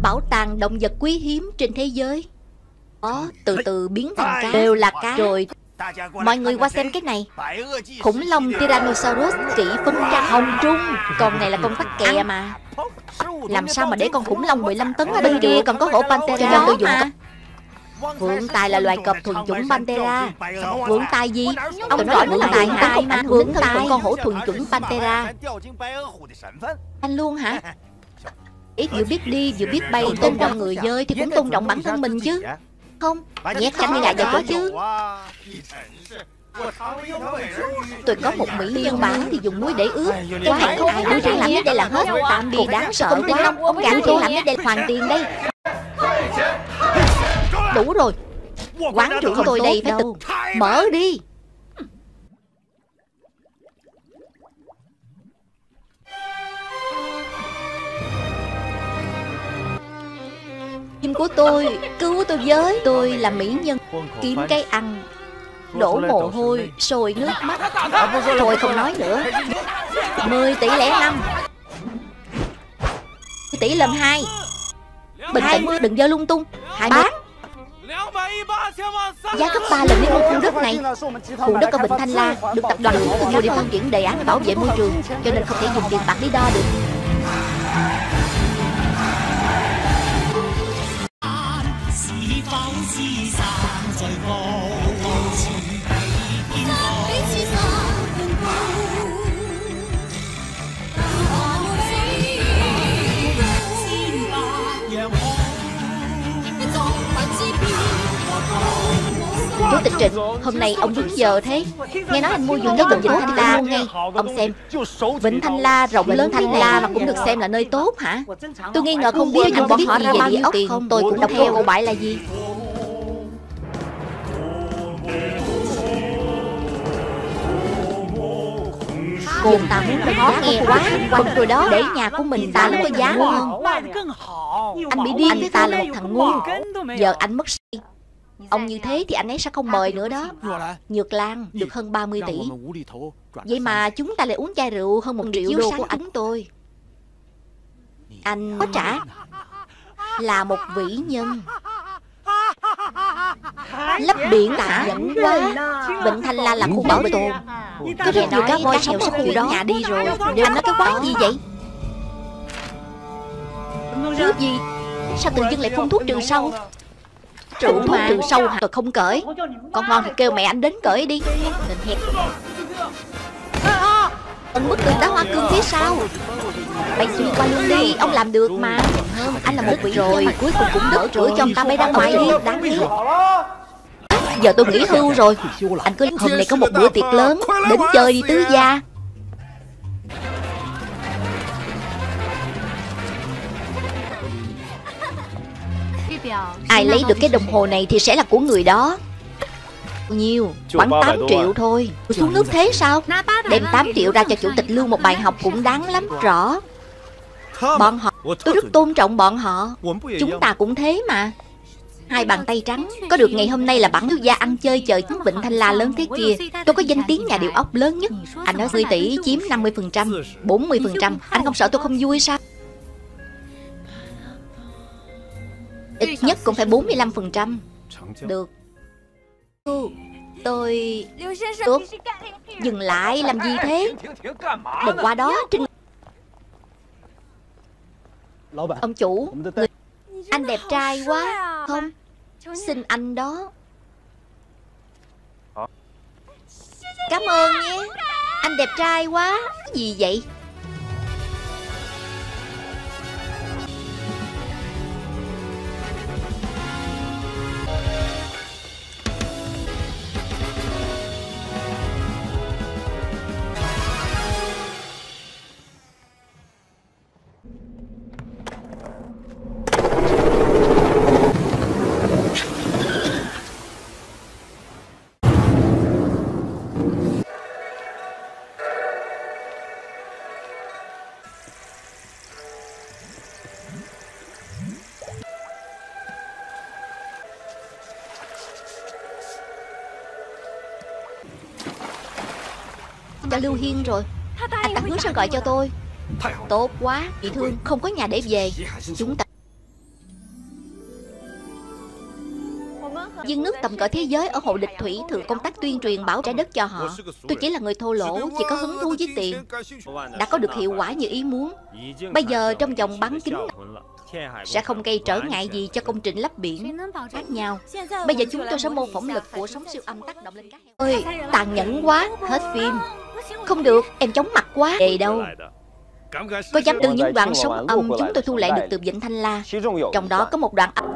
bảo tàng động vật quý hiếm trên thế giới. Đó, từ từ biến thành cá. Đều là cá rồi. Mọi người qua xem cái này. Khủng long Tyrannosaurus kỹ phấn trắng hồng trung. Con này là con tắc kè mà. Làm sao mà để con khủng long 15 tấn ở bên kia? Còn có hổ Panthera đó mà. Vượn tài là loài cọp thuần chủng Panthera. Vượn tài gì? Ông nói vượn tài hả? Không ảnh hưởng thân phận con hổ thuần chủng Panthera. Anh luôn hả? Ít vừa biết đi vừa biết bay, tôn trọng người chơi thì cũng tôn trọng bản thân mình chứ. Không, nhét canh gà vào chỗ chứ. Tôi có một mỹ nhân bản thì dùng muối để ướp. Quá không, đứa trẻ làm cái đây là hết. Tạm biệt đáng sợ không tin không? Ông gà tôi làm cái đây hoàn tiền đây. Đủ rồi. Quán trưởng tôi đây phải tự mở đi. Chim của tôi, cứu tôi với. Tôi là mỹ nhân, kiếm cái ăn, đổ mồ hôi, sôi nước mắt. Thôi không nói nữa. 10 tỷ lẻ 5 tỷ lần 2. Bình tĩnh, đừng dơ lung tung. Bán giá gấp 3 lần với khu đất này. Khu đất ở Vịnh Thanh La được tập đoàn Hữu Tư mua để phát triển đề án bảo vệ môi trường, cho nên không thể dùng tiền bạc để đo được. Chủ tịch Trịnh, hôm nay ông đúng giờ thế. Nghe nói anh mua vườn đất gần Vịnh Thanh La ngay. Ông xem, Vịnh Thanh La rộng lớn Thanh La mà cũng được xem là nơi tốt hả? Tôi nghi ngờ không biết anh có biết gì về địa ốc không? Tôi cũng đọc theo câu bãi là gì. Cô ta muốn khó nghe quá. Quanh rồi đó, để nhà của mình ta là có giá hơn. Anh bị điên, anh ta là một thằng ngu. Giờ anh mất say. Ông như thế thì anh ấy sẽ không mời nữa đó. Nhược Lan được hơn 30 tỷ. Vậy mà chúng ta lại uống chai rượu hơn 1 triệu đô của anh tôi. Anh có trả. Là một vĩ nhân. Lấp biển tả dẫn quá. Vịnh Thanh La là khu bảo tồn. Có rất nhiều cá voi sống ở khu đó. Nhà đi rồi. Anh nói cái quái gì vậy? Thuốc gì? Sao tự dưng lại phun thuốc trừ sâu? Rượu thuốc trừ sâu hả? Tôi không cởi. Con ngon thì kêu mẹ anh đến cởi đi. Nên hẹp. Anh bức tường đá hoa cương phía sau. Bay xuyên qua luôn đi. Ông làm được mà. Anh là một vị rồi. Cuối cùng cũng đỡ rửa cho ông ta bay ra ngoài đi. Đáng ghét. Giờ tôi nghỉ hưu rồi. Anh cứ hôm nay có một bữa tiệc lớn. Đến chơi đi tứ gia. Ai lấy được cái đồng hồ này thì sẽ là của người đó. Nhiều, khoảng 8 triệu thôi. Xuống nước thế sao? Đem 8 triệu ra cho chủ tịch Lưu một bài học cũng đáng lắm. Rõ. Bọn họ, tôi rất tôn trọng bọn họ. Chúng ta cũng thế mà. Hai bàn tay trắng. Có được ngày hôm nay là bản thiếu gia ăn chơi chờ Vịnh Thanh La lớn thế kia. Tôi có danh tiếng nhà điều ốc lớn nhất. Anh nói 10 tỷ chiếm 50%, 40%. Anh không sợ tôi không vui sao? Ít nhất cũng phải 45%. Được. Tôi... Tốt. Dừng lại, làm gì thế? Đừng qua đó, Trinh. Ông chủ, anh đẹp trai quá. Không, xin anh đó. Cảm ơn nhé. Anh đẹp trai quá. Gì vậy? Cho Lưu Hiên rồi. Anh ta hứa sẽ gọi cho tôi. Tốt quá. Bị thương không có nhà để về. Chúng ta viên nước tầm cỡ thế giới ở hồ địch thủy thường công tác tuyên truyền bảo trái đất cho họ. Tôi chỉ là người thô lỗ, chỉ có hứng thú với tiền. Đã có được hiệu quả như ý muốn. Bây giờ trong vòng bán kính sẽ không gây trở ngại gì cho công trình lấp biển khác nhau. Bây giờ chúng tôi sẽ mô phỏng lực của sóng siêu âm tác động lên các heo. Ôi, tàn nhẫn quá, hết phim. Không được, em chóng mặt quá. Đề đâu? Có dám từ những đoạn sóng âm chúng tôi thu lại được từ Vịnh Thanh La. Trong đó có một đoạn âm.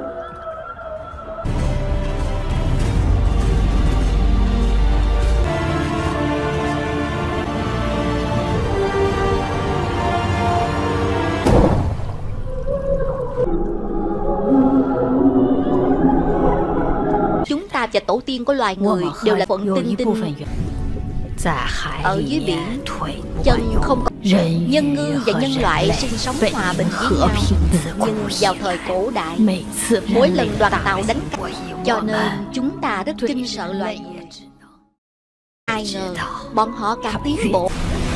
Chúng ta và tổ tiên của loài người đều là phận tinh tinh. Ở dưới biển, chân không có nhân ngư và nhân loại sinh sống hòa bình với nhau. Nhưng vào thời cổ đại, mỗi lần đoàn tàu đánh cắp, cho nên chúng ta rất kinh sợ loài người. Ai ngờ bọn họ càng tiến bộ.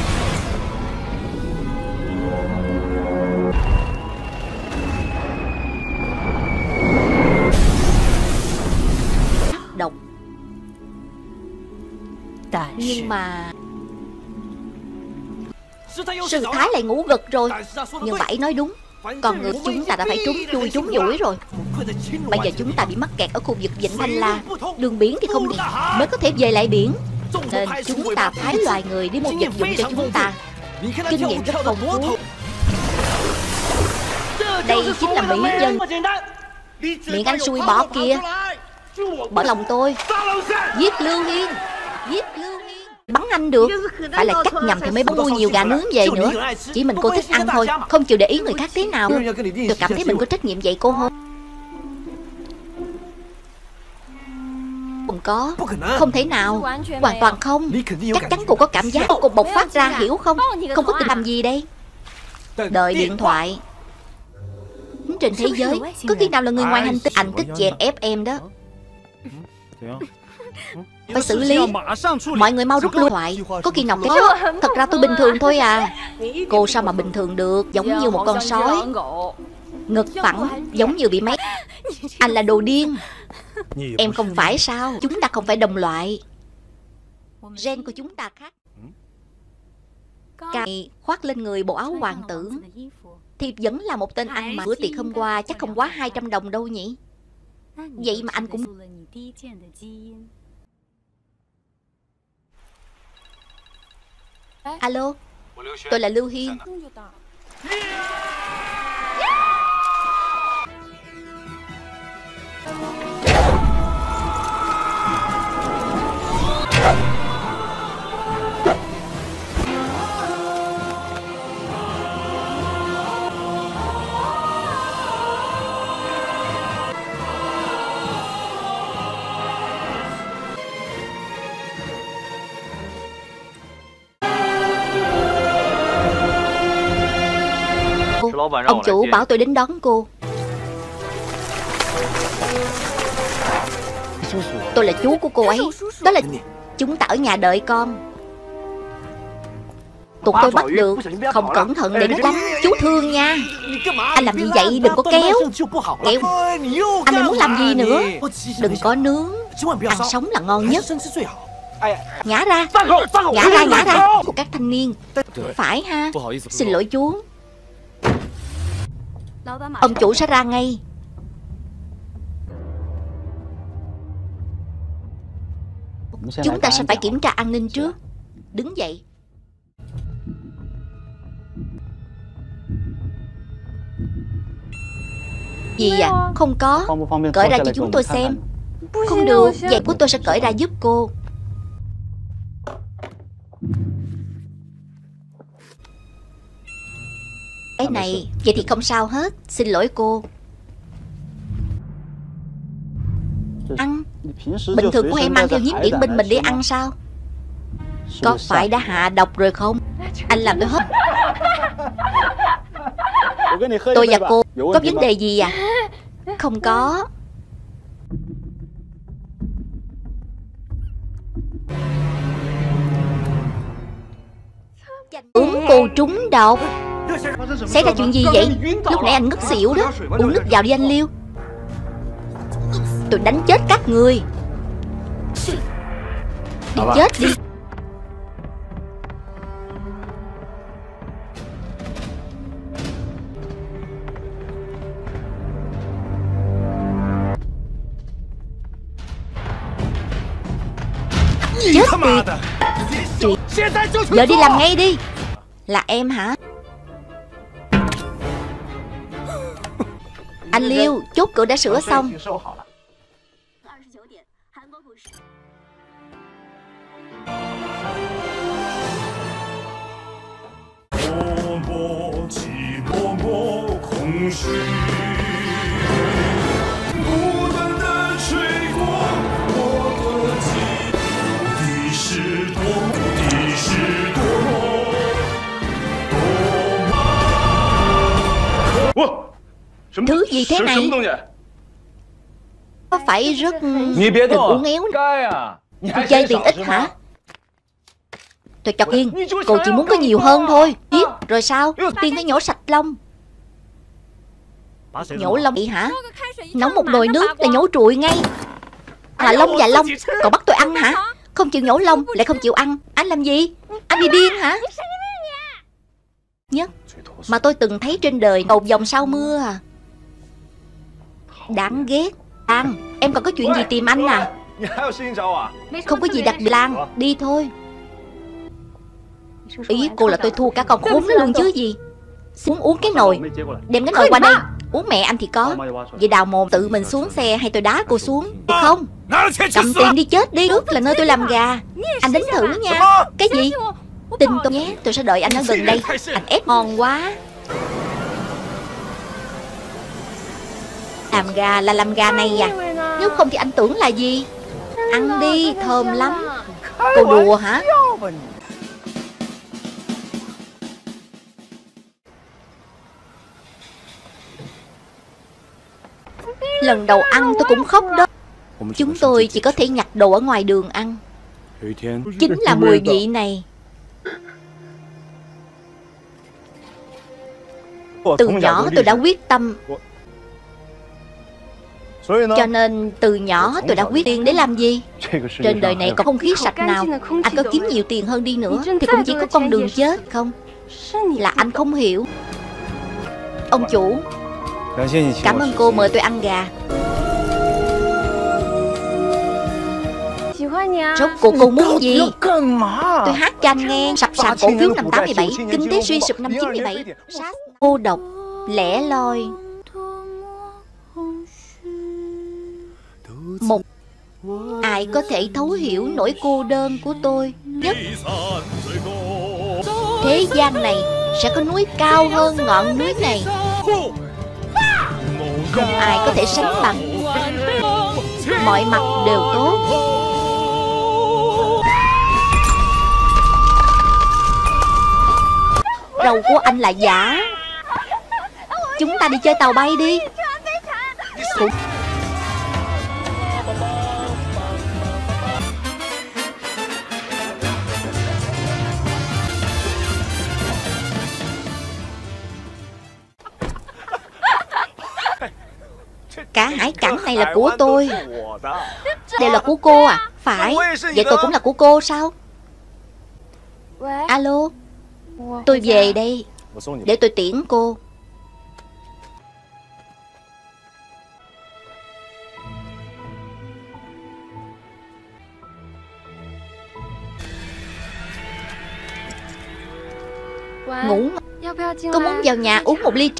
Độc. Nhưng mà sư thái lại ngủ gật rồi. Nhưng Bảy nói đúng, con người chúng ta đã phải trốn chui trốn nhủi rồi. Bây giờ chúng ta bị mắc kẹt ở khu vực Vịnh Thanh La. Đường biển thì không đi, mới có thể về lại biển. Nên chúng ta phái loài người đi mua vật dụng cho chúng ta. Kinh nghiệm rất phong phú. Đây chính là mỹ nhân. Miệng anh xui bỏ kia. Bỏ lòng tôi. Giết Lưu Hiên. Giết Lưu Hiên. Bắn anh được. Phải là cắt nhầm thì mới bắn mua nhiều gà nướng về nữa. Chỉ mình cô thích ăn thôi, không chịu để ý người khác thế nào. Tôi cảm thấy mình có trách nhiệm vậy cô không? Không có. Không thể nào. Hoàn toàn không. Chắc chắn cô có cảm giác cô bộc phát ra, hiểu không? Không có tình làm gì đây. Đợi điện thoại. Trên thế giới có khi nào là người ngoài hành tinh? Anh thích chèn ép em đó. Phải xử lý. Mọi người mau rút lui thoại. Có khi nào cái thật ra tôi bình thường thôi à. Cô sao mà bình thường được? Giống như một con sói. Ngực phẳng, giống như bị mấy. Anh là đồ điên. Em không phải sao? Chúng ta không phải đồng loại. Gen của chúng ta khác. Cài khoác lên người bộ áo hoàng tử thì vẫn là một tên ăn mà. Bữa tiệc hôm qua chắc không quá 200 đồng đâu nhỉ? Vậy mà anh cũng... Alo, tôi là Lưu Hiên. Ông chủ bảo tôi đến đón cô. Tôi là chú của cô ấy. Đó là... Chúng ta ở nhà đợi con. Tụi tôi bắt được. Không cẩn thận để nó đánh. Chú thương nha. Anh làm gì vậy? Đừng có kéo. Kéo. Anh ấy muốn làm gì nữa? Đừng có nướng. Ăn sống là ngon nhất. Nhả ra. Nhả ra, nhả ra. Của các thanh niên. Phải ha. Xin lỗi chú. Ông chủ sẽ ra ngay. Chúng ta sẽ phải kiểm tra an ninh trước. Đứng dậy. Gì à? Không có. Cởi ra cho chúng tôi xem. Không được. Giày của tôi sẽ cởi ra giúp cô. Cái này, vậy thì không sao hết. Xin lỗi cô. Ăn. Bình thường cô hay mang theo nhiếp điện binh mình đi ăn sao? Có phải đã hạ độc rồi không? Anh làm tôi hết. Tôi và cô có vấn đề gì à? Không có. Uống cô trúng độc. Xảy ra chuyện gì vậy? Lúc nãy anh ngất xỉu đó. Uống nước vào đi anh Liêu. tôi đánh chết các người. Đi chết đi. Chết tiệt. Giờ đi làm ngay đi. Là em hả? Anh Liêu, chốt cửa đã sửa xong. Thứ gì thế này? Có phải rất... Đừng uốn éo. Tôi chơi tiền ít hả? Tôi chọc Yên. Cô chỉ muốn có nhiều hơn thôi. Biết rồi sao? Tiên phải nhổ sạch lông. Nhổ lông vậy hả? Nấu một nồi nước là nhổ trụi ngay. Là lông và lông. Cậu bắt tôi ăn hả? Không chịu nhổ lông lại không chịu ăn. Anh làm gì? Anh bị điên hả? Nhất mà tôi từng thấy trên đời cầu vồng sau mưa à. Đáng ghét. Lan, em còn có chuyện gì tìm anh à? Không có gì đặc biệt Lan, đi thôi. Ý cô là tôi thua cả con khốn nó luôn chứ gì. Xuống uống cái nồi. Đem cái nồi qua đây. Uống mẹ anh thì có. Vậy đào mồm tự mình xuống xe hay tôi đá cô xuống? Được không? Cầm tiền đi chết đi. Trước là nơi tôi làm gà. Anh đến thử nha. Cái gì? Tin tôi nhé, tôi sẽ đợi anh ở gần đây. Anh ép ngon quá. Làm gà là làm gà này à? Nếu không thì anh tưởng là gì? Ăn đi, thơm lắm. Cô đùa hả? Lần đầu ăn tôi cũng khóc đó. Chúng tôi chỉ có thể nhặt đồ ở ngoài đường ăn. Chính là mùi vị này. Từ nhỏ tôi đã quyết tâm. Cho nên từ nhỏ tôi đã quyết tiền để làm gì? Trên đời này có không khí sạch nào. Anh có kiếm nhiều tiền hơn đi nữa thì cũng chỉ có con đường chết không? Là anh không hiểu. Ông chủ, cảm ơn cô mời tôi ăn gà. Rốt cuộc cô muốn gì? Tôi hát cho anh nghe. Sập sàn cổ phiếu năm 87, kinh tế suy sụp năm 97. Cô độc, lẻ loi. Một ai có thể thấu hiểu nỗi cô đơn của tôi nhất? Thế gian này sẽ có núi cao hơn ngọn núi này. Không ai có thể sánh bằng. Mọi mặt đều tốt. Râu của anh là giả. Chúng ta đi chơi tàu bay đi. Cả hải cảng này là của tôi. Đều là của cô à? Phải. Vậy tôi cũng là của cô sao? Alo, tôi về đây. Để tôi tiễn cô. Ngủ. Có muốn vào nhà uống một ly?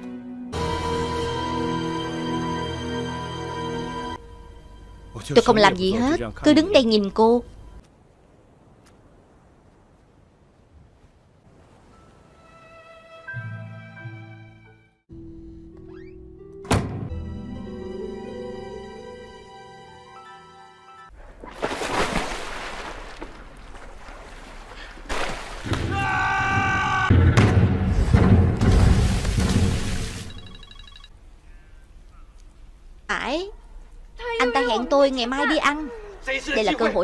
Tôi không làm gì hết, cứ đứng đây nhìn cô. Phải. Anh ta hẹn tôi ngày mai đi ăn. Đây là cơ hội.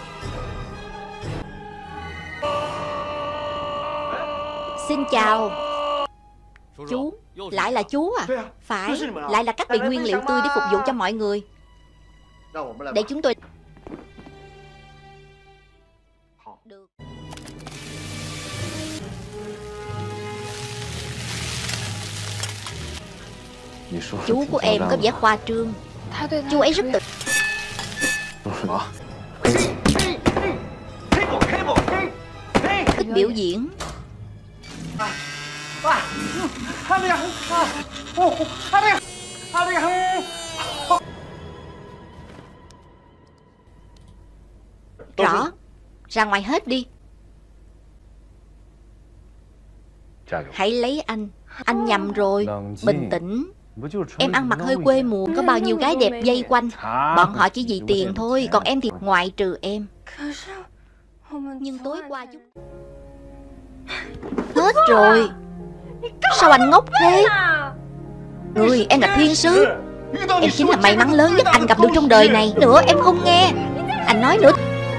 Xin chào. Chú, lại là chú à? Phải, lại là các vị nguyên liệu tươi để phục vụ cho mọi người. Để chúng tôi... Được. Chú của em có vẻ khoa trương. Chú ấy rất tự... thích biểu diễn. Rõ. Ra ngoài hết đi. Hãy lấy anh. Anh nhầm rồi. Bình tĩnh. Em ăn mặc hơi quê mùa. Có bao nhiêu gái đẹp dây quanh. Bọn họ chỉ vì tiền thôi. Còn em thì ngoại trừ em. Nhưng tối qua chúng... Hết rồi. Sao anh ngốc thế? Người, em là thiên sứ. Em chính là may mắn lớn nhất anh gặp được trong đời này. Nữa em không nghe. Anh nói nữa.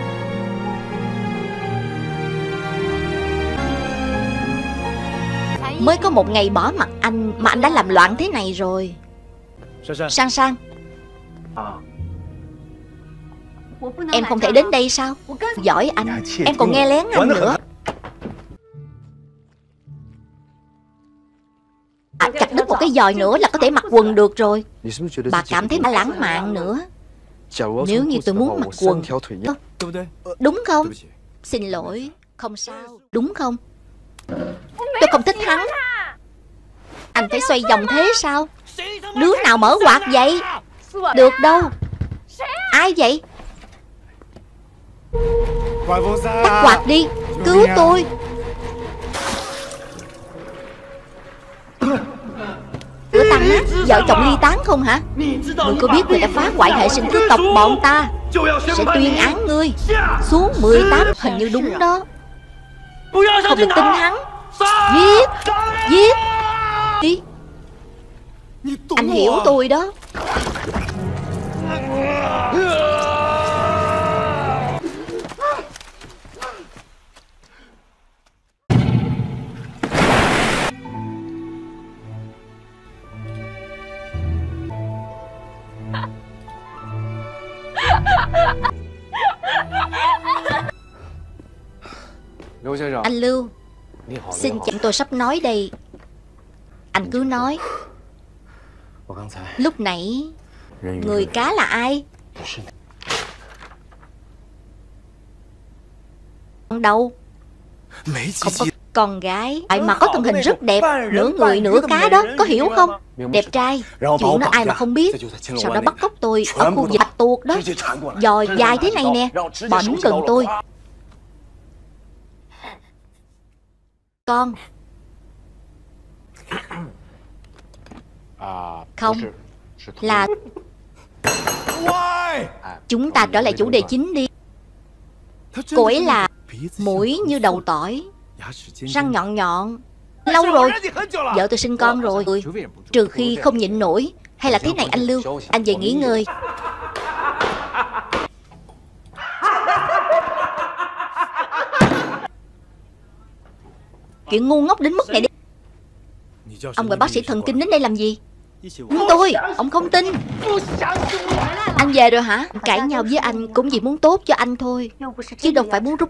Mới có một ngày bỏ mặt anh mà anh đã làm loạn thế này rồi. Sang Sang, em không thể đến đây sao? Giỏi anh. Em còn nghe lén anh nữa. Chặt đứt một cái giòi nữa là có thể mặc quần được rồi. Bà cảm thấy lãng mạn nữa. Nếu như tôi muốn mặc quần, đúng không? Xin lỗi. Không sao. Đúng không? Tôi không thích hắn. Anh phải xoay vòng thế sao? Đứa nào mở quạt vậy? Được đâu. Ai vậy? Tắt quạt đi. Cứu tôi. Cửa tăng á, vợ chồng ly tán không hả? Ngươi có biết người đã phá hoại hệ sinh thứ tộc bọn ta sẽ tuyên án ngươi xuống 18. Hình như đúng đó. Không được tin hắn. Giết. Giết đi. Anh hiểu tôi đó. Anh Lưu, xin chậm, tôi sắp nói đây. Anh cứ nói. Lúc nãy người cá là ai? Đâu? Không có con gái. Ai mà có thân hình rất đẹp, nửa người nửa cá đó, có hiểu không? Đẹp trai. Chuyện đó ai mà không biết. Sau đó bắt cóc tôi ở khu vực Bạch Tuộc đó. Giò dài thế này nè, bỏ đến gần tôi. Con. Không. Là chúng ta trở lại chủ đề chính đi. Cô ấy là mũi như đầu tỏi, răng nhọn nhọn. Lâu rồi. Vợ tôi sinh con rồi. Trừ khi không nhịn nổi. Hay là thế này anh Lưu, anh về nghỉ ngơi. Chuyện ngu ngốc đến mức này đi. Ông gọi bác sĩ thần kinh đến đây làm gì? Tôi, ông không tin. Anh về rồi hả? Cãi nhau với anh cũng vì muốn tốt cho anh thôi, chứ đâu phải muốn rút.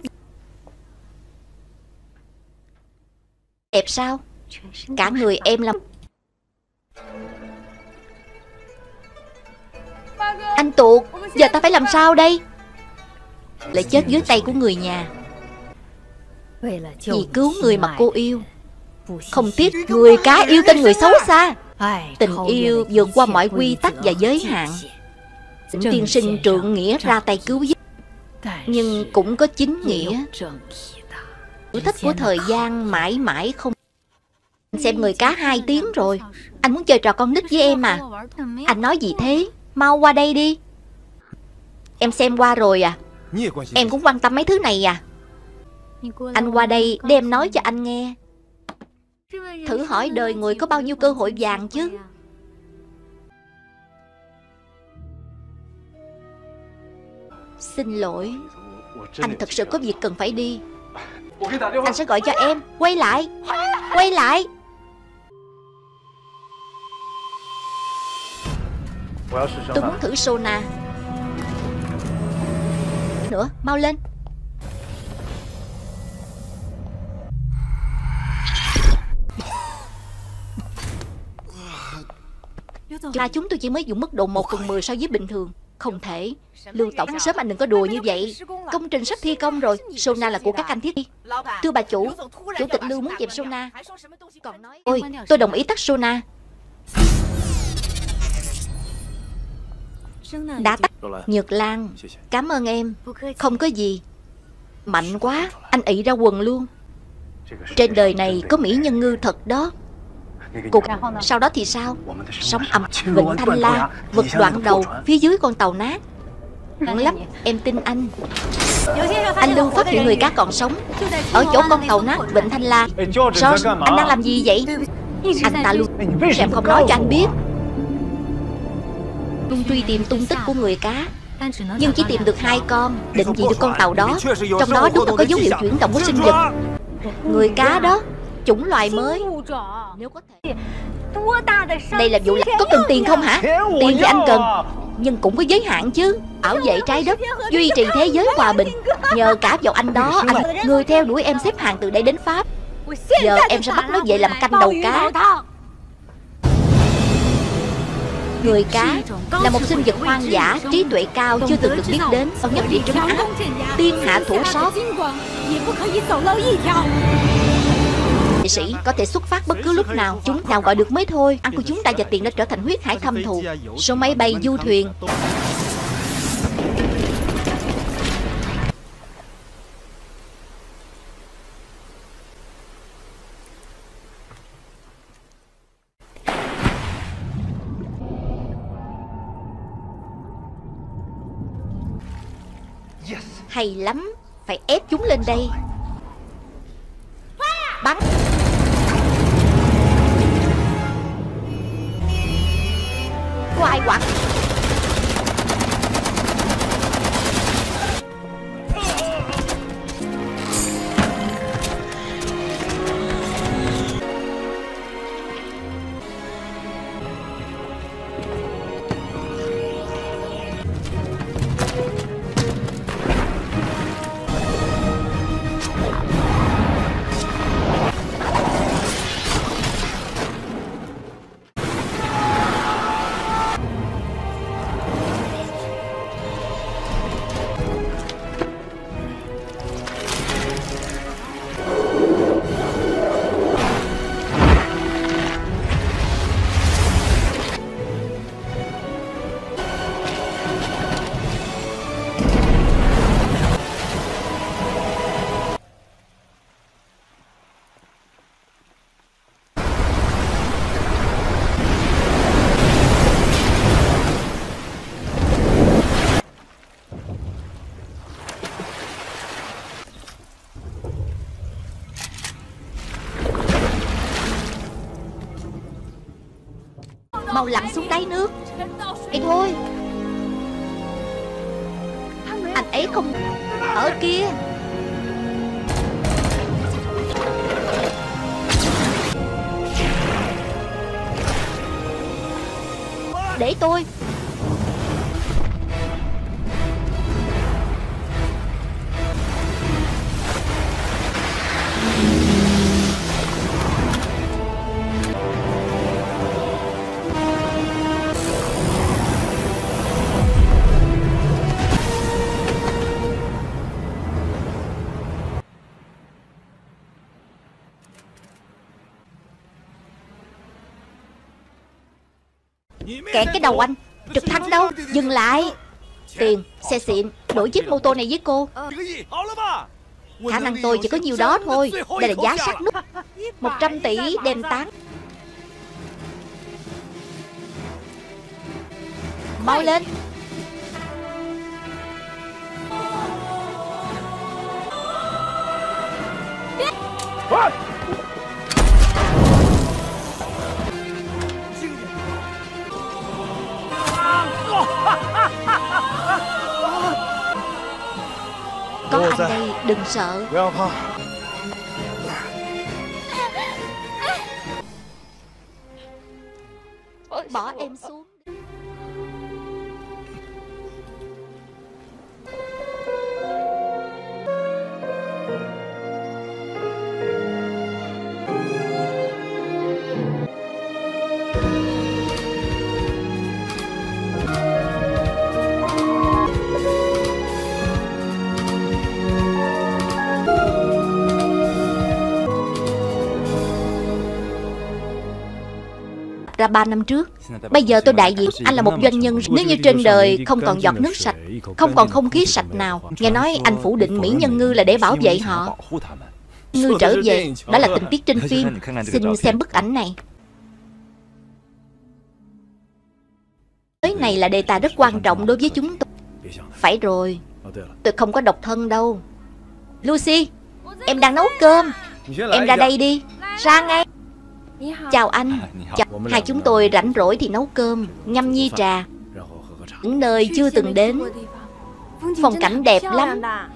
Đẹp sao? Cả người em làm. Anh Tuột, giờ ta phải làm sao đây? Lại chết dưới tay của người nhà. Vì cứu người mà cô yêu, không tiếc người cá yêu tên người xấu xa. Tình yêu vượt qua mọi quy tắc và giới hạn. Tiên sinh trượng nghĩa ra tay cứu giúp, nhưng cũng có chính nghĩa. Thử thách của thời gian mãi mãi không. Xem người cá 2 tiếng rồi. Anh muốn chơi trò con nít với em à? Anh nói gì thế? Mau qua đây đi. Em xem qua rồi à? Em cũng quan tâm mấy thứ này à? Anh qua đây để em nói cho anh nghe. Thử hỏi đời người có bao nhiêu cơ hội vàng chứ. Xin lỗi, anh thật sự có việc cần phải đi. Anh sẽ gọi cho em. Quay lại. Quay lại. Tôi muốn thử Sona. Nữa, mau lên. Là chúng tôi chỉ mới dùng mức độ 1/10 so với bình thường. Không thể. Lưu tổng, sớm anh đừng có đùa như vậy. Công trình sắp thi công rồi. Sona là của các anh thiết đi. Thưa bà chủ tịch Lưu muốn dẹp Sona. Còn nói, ôi, tôi đồng ý tắt Sona. Đã tắt. Nhược Lan, cảm ơn em. Không có gì. Mạnh quá, anh ị ra quần luôn. Trên đời này có mỹ nhân ngư thật đó. Sau đó thì sao? Sóng ầm, vịnh Thanh La, vực đoạn đầu, phía dưới con tàu nát. Nặng lắm, em tin anh. Anh Lưu phát hiện người cá còn sống ở chỗ con tàu nát vịnh Thanh La. George, anh đang làm gì vậy? Anh ta luôn, em không nói cho anh biết. Luôn truy tìm tung tích của người cá, nhưng chỉ tìm được 2 con. Định vị được con tàu đó. Trong đó đúng là có dấu hiệu chuyển động của sinh vật. Người cá đó, chủng loài mới. Nếu có thể. Đây là vụ lặt, có cần tiền không hả? Tiền thì anh cần, nhưng cũng có giới hạn chứ. Bảo vệ trái đất, duy trì thế giới hòa bình, nhờ cả vào anh đó. Anh, người theo đuổi em xếp hàng từ đây đến Pháp. Giờ em sẽ bắt nó về làm canh đầu cá. Người cá là một sinh vật hoang dã, trí tuệ cao, chưa từng được biết đến. Ông nhất bị trấn áp, tiên hạ thủ sót. Nghệ sĩ có thể xuất phát bất cứ lúc nào, chúng nào gọi được mới thôi. Ăn của chúng ta và tiền đã trở thành huyết hải thâm thù. Số máy bay, du thuyền, hay lắm. Phải ép chúng lên đây. Bắn. Có ai quạt? Mau lặn xuống đáy nước. Ê thôi, anh ấy không ở kia. Để tôi. Kẹt cái đầu anh. Trực thăng đâu? Dừng lại. Tiền, xe xịn, đổi chiếc mô tô này với cô. Khả năng tôi chỉ có nhiêu đó thôi. Đây là giá sắt nút. 100 tỷ đem tán. Mau lên. Có anh đây, đừng sợ. Bỏ em xuống. lập ra 3 năm trước. Bây giờ tôi đại diện anh là một doanh nhân. Nếu như trên đời không còn giọt nước sạch, không còn không khí sạch nào, nghe nói anh phủ định Mỹ Nhân Ngư là để bảo vệ họ. Ngư trở về, đó là tình tiết trên phim. Xin xem bức ảnh này. Cái này là đề tài rất quan trọng đối với chúng tôi. Phải rồi, tôi không có độc thân đâu. Lucy, em đang nấu cơm. Em ra đây đi. Ra ngay. Chào anh. Chào. Hai chúng tôi rảnh rỗi thì nấu cơm, ngâm nhi trà. Những nơi chưa từng đến. Phong cảnh đẹp lắm.